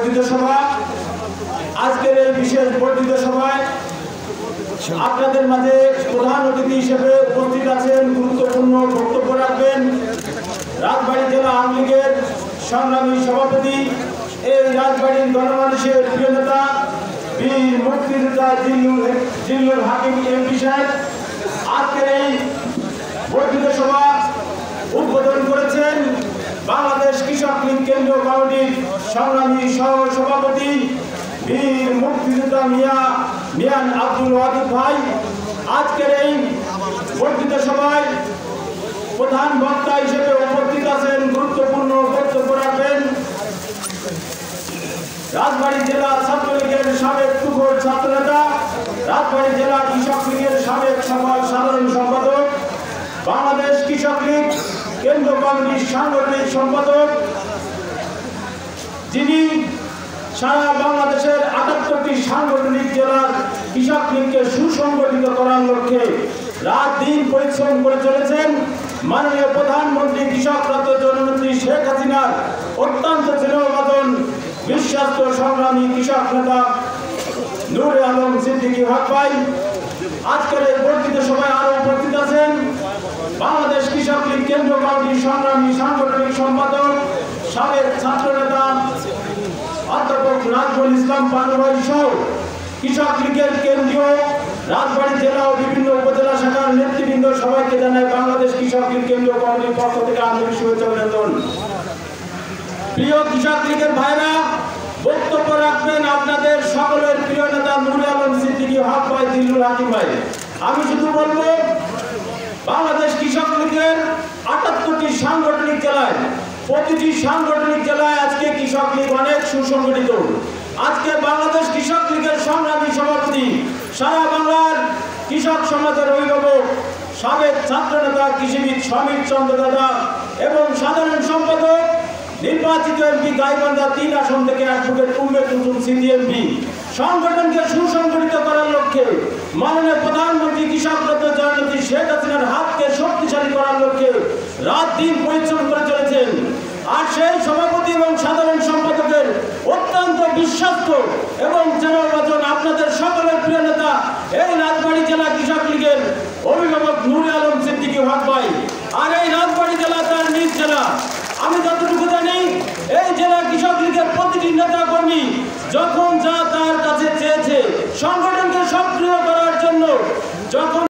বর্ধিত সভা। আজকের এই বিশেষ বর্ধিত সভায় আপনাদের মাঝে প্রধান অতিথি হিসেবে উপস্থিত আছেন, গুরুত্বপূর্ণ বক্তব্য রাখবেন রাজবাড়ী জেলা আওয়ামী লীগের সংগ্রামী সভাপতি, এই রাজবাড়ীর গণমানুষের প্রিয় নেতা বীর মুক্তিযোদ্ধা জিল্লুর হাকিম এমপি সাহেব আজকের এই বর্ধিত সভা উদ্বোধন করেছেন বাংলাদেশ কৃষক লীগ কেন্দ্রীয় কমিটির সংগ্রামী সহ সভাপতি বীর মুক্তিযোদ্ধা মিয়ান আব্দুল ওয়াদুদ ভাই। আজকের এই বর্ধিত সভায় প্রধান বক্তা হিসেবে উপস্থিত আছেন, গুরুত্বপূর্ণ বক্তব্য রাখবেন রাজবাড়ী জেলা ছাত্রলীগের সাবেক তুখোড় ছাত্রনেতা, রাজবাড়ী জেলা কৃষক লীগের সাবেক সাধারণ সম্পাদক, বাংলাদেশ কৃষক লীগ কেন্দ্র কমিটির সাংগঠনিক সম্পাদক, যিনি সারা বাংলাদেশের ৭৮টি সাংগঠনিক জেলার কৃষক লীগকে সুসংগঠিত করার লক্ষ্যে রাত দিন পরিশ্রম করে চলেছেন মাননীয় প্রধানমন্ত্রী কৃষক রত্ন জননেত্রী শেখ হাসিনার অত্যন্ত স্নেহভাজন বিশ্বাস্ত সংগ্রামী কৃষক নেতা নূরে আলম সিদ্দিকী হক ভাই। আজকের এই বর্ধিত সভায় আরো উপস্থিত আছেন বাংলাদেশ কৃষক লীগ কেন্দ্র কমিটির সংগ্রামী সাংগঠনিক সম্পাদক, সাবেক ছাত্র নেতা অধ্যাপক নাজমুল ইসলাম পানু ভাই সহ কৃষক লীগের কেন্দ্রীয় রাজবাড়ী জেলা ও বিভিন্ন উপজেলা শাখার নেতৃবৃন্দ সবাইকে জানায় বাংলাদেশ কৃষক লীগ কেন্দ্রীয় কমিটির পক্ষ থেকে আন্তরিক শুভেচ্ছা অভিনন্দন। প্রিয় কৃষক লীগের ভাইরা, বক্তব্য রাখবেন আপনাদের সকলের প্রিয় নেতা নূরে আলম সিদ্দিকী হক ভাই, জিল্লুর হাকিম ভাই। আমি শুধু বলবো বাংলাদেশ কৃষক লীগের ৭৮টি সাংগঠনিক জেলায়, প্রতিটি সাংগঠনিক জেলায় আজকে কৃষক লীগ অনেক সুসংগঠিত। আজকে বাংলাদেশ কৃষক লীগের সংগ্রামী সভাপতি, সারা বাংলার কৃষক সমাজের অভিভাবক, সাবেক ছাত্র নেতা কৃষিবিদ সমীর চন্দ্র দাদা এবং সাধারণ সম্পাদক নির্বাচিত এমপি গাইবান্ধা ৩ আসন থেকে অ্যাডভোকেট উম্মে কুলসুম সিদ্দিকী এমপি সংগঠনকে সুসংগঠিত করার লক্ষ্যে মাননীয় প্রধানমন্ত্রী কৃষক রত্ন জননেত্রী শেখ হাসিনার হাতকে শক্তিশালী করার লক্ষ্যে রাত দিন পরিশ্রম করে চলেছেন। আর সেই সভাপতি এবং সাধারণ সম্পাদকের অত্যন্ত বিশ্বাস্ত এবং স্নেহভাজন আপনাদের সকলের প্রিয় নেতা এই রাজবাড়ী জেলা কৃষক লীগের অভিভাবক নূরে আলম সিদ্দিকী